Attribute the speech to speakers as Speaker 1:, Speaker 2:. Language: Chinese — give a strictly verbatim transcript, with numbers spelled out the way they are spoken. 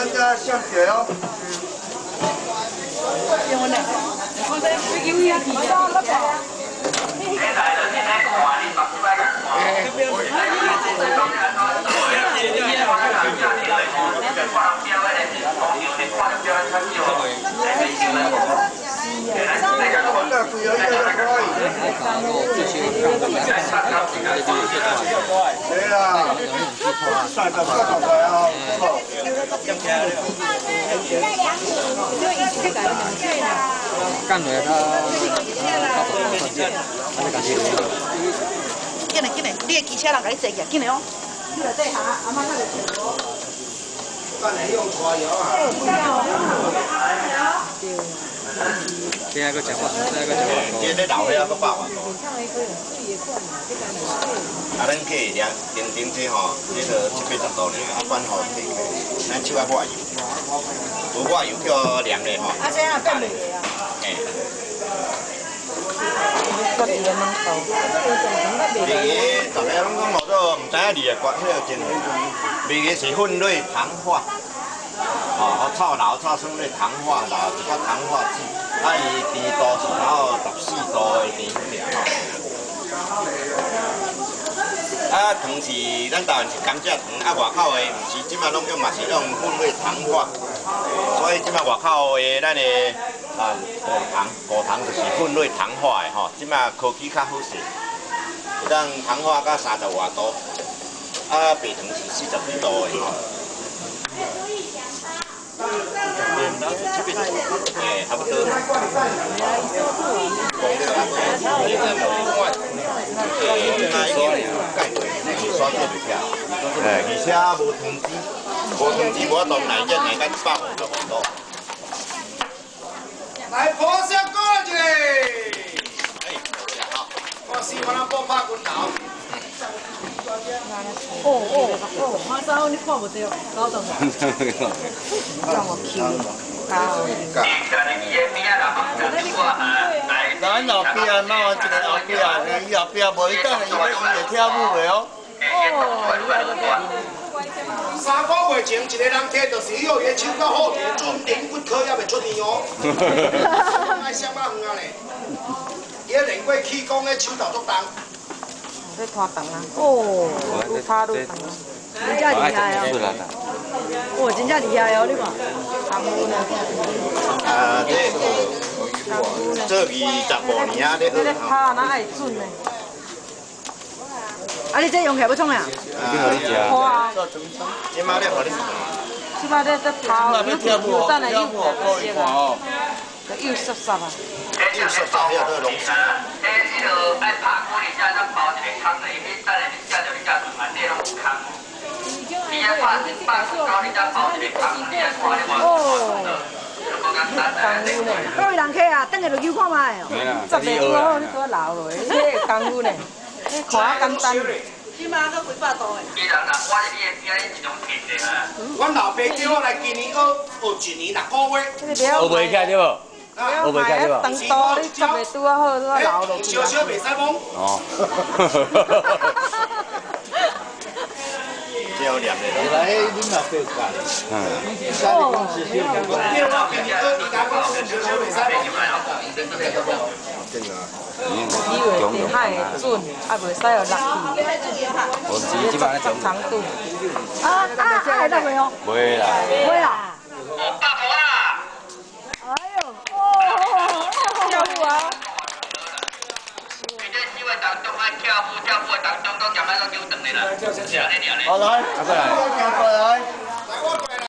Speaker 1: 人家上学哦。
Speaker 2: 结婚嘞？我在飞机上去的。
Speaker 1: 对啦，算个算个来啊！
Speaker 3: 干了他，他感觉。
Speaker 2: 进来进来，你的机车人给你坐起，进来哦。你来底下，阿妈看着坐。
Speaker 1: 干来用拖油啊！
Speaker 3: 第二个讲话，第二个讲话。
Speaker 4: 这咧老伙仔搁百万。啊，咱去量顶顶这吼，这个七八十度呢，啊，管吼这个，咱手啊抹油，无抹油叫凉的吼。
Speaker 2: 啊，这样变热啊。
Speaker 4: 嘿。
Speaker 2: 个别门口，
Speaker 4: 味个大家拢讲无做，毋知影味个关，迄个真味个是粉类糖化，哦，炒老炒酸类糖化老，一个糖化剂，啊伊甜度是到十四度的甜粉尔吼。啊糖是咱台湾是甘蔗糖，啊外口的毋是，即马拢叫嘛是用粉类糖化，所以即马外口的咱的。 啊，果糖，果糖就是粉类糖化的吼，即马科技较好势，会当糖化到三十外度，啊，白糖是四十几度的吼。诶，差不多。刷过就票，诶，而且无通知，无通知无当来一来甲百五十五度。
Speaker 1: 来，破相过来一个。哎，好，我喜欢咱波拍滚头。
Speaker 2: 哦哦哦，马上你看不到，搞懂了。让我 Q，
Speaker 1: 咱后壁啊，哪有一个后壁啊？伊后壁无伊等下伊要伊会跳舞的哦。哦，三个月前，一个人摕就是伊哦，伊手到好甜，准连骨科也袂出面哦。爱相马远啊嘞！伊练过气功的手头足重。
Speaker 2: 在拖长啊！哦，愈拍愈长。真正厉害哦！哦，真正厉害哦！你看，功夫呢？
Speaker 4: 啊，这这二十五年啊，这
Speaker 2: 你咧拍哪会准呢？啊，你这用起来要创啊？好啊。
Speaker 4: 即马咧，互你。
Speaker 2: 即摆咧在拍，又又等来又无个色啊，又又湿湿啊。
Speaker 4: 又湿湿遐都拢是。
Speaker 5: 诶，迄落爱拍锅里下，咱包一个空的，你等下你食着你食顺安尼拢有空。你啊拍拍高你再包一个空，你啊看你话哦。
Speaker 2: 各位人客啊，等下就求看卖哦。十个多好，你多老了，你这功夫呢？你看啊简单。起码都几百度的。
Speaker 5: 伊人人我是你的边，你一种骗的啊。
Speaker 1: 阮老爸叫我来今年学学一年六个月。
Speaker 3: 学袂起来对无？学袂起来对无？
Speaker 2: 长多你十个拄啊好，拄啊老了。
Speaker 1: 小小袂使懵。
Speaker 3: 哦。
Speaker 4: 照念的。
Speaker 1: 来，恁老爸教。嗯。
Speaker 2: 哦。
Speaker 1: 叫我今年学，你讲我小小袂使懵。
Speaker 3: 真的。
Speaker 2: 以为电海会准，啊袂使有落去。
Speaker 3: 我是即摆咧做
Speaker 2: 长度。啊啊啊！会落袂哦？
Speaker 3: 袂啦。
Speaker 2: 会啊。
Speaker 5: 大婆啦！
Speaker 2: 哎呦，哦，跳舞啊！
Speaker 5: 你这四位当中爱跳舞，跳舞的当中都咸仔都扭长的啦，是安尼尔咧。
Speaker 1: 好来，过来，过来。